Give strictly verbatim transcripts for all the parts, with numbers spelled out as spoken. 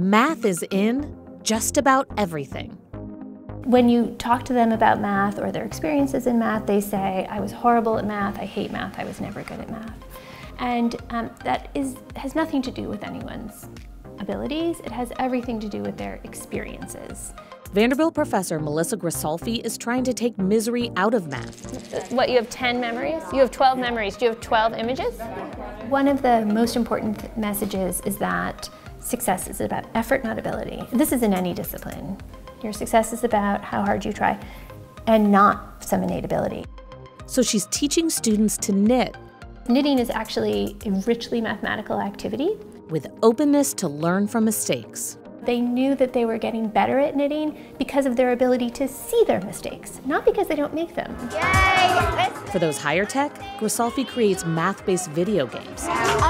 math is in just about everything. When you talk to them about math or their experiences in math, they say, I was horrible at math, I hate math, I was never good at math. And um, that is, has nothing to do with anyone's abilities, it has everything to do with their experiences. Vanderbilt professor Melissa Gresalfi is trying to take misery out of math. What, you have ten memories? You have twelve memories. Do you have twelve images? One of the most important messages is that success is about effort, not ability. This is in any discipline. Your success is about how hard you try and not some innate ability. So she's teaching students to knit. Knitting is actually a richly mathematical activity. With openness to learn from mistakes. They knew that they were getting better at knitting because of their ability to see their mistakes, not because they don't make them. Yay! For those higher tech, Gresalfi creates math-based video games. I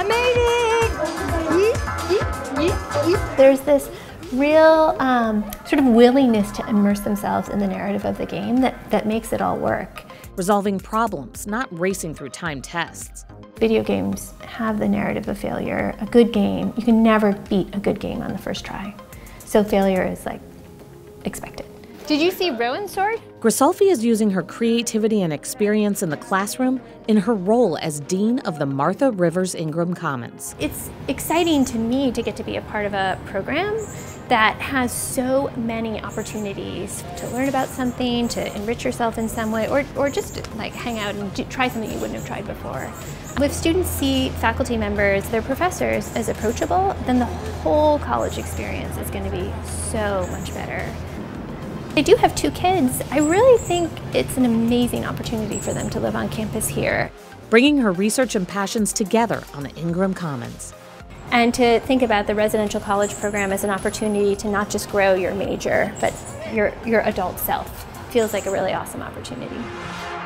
made it! There's this real um, sort of willingness to immerse themselves in the narrative of the game that, that makes it all work. Resolving problems, not racing through timed tests. Video games have the narrative of failure. A good game, you can never beat a good game on the first try. So failure is like expected. Did you see Rowan's sword? Gresalfi is using her creativity and experience in the classroom in her role as Dean of the Martha Rivers Ingram Commons. It's exciting to me to get to be a part of a program that has so many opportunities to learn about something, to enrich yourself in some way, or, or just like hang out and do, try something you wouldn't have tried before. If students see faculty members, their professors, as approachable, then the whole college experience is going to be so much better. I do have two kids. I really think it's an amazing opportunity for them to live on campus here. Bringing her research and passions together on the Ingram Commons. And to think about the residential college program as an opportunity to not just grow your major, but your, your adult self feels like a really awesome opportunity.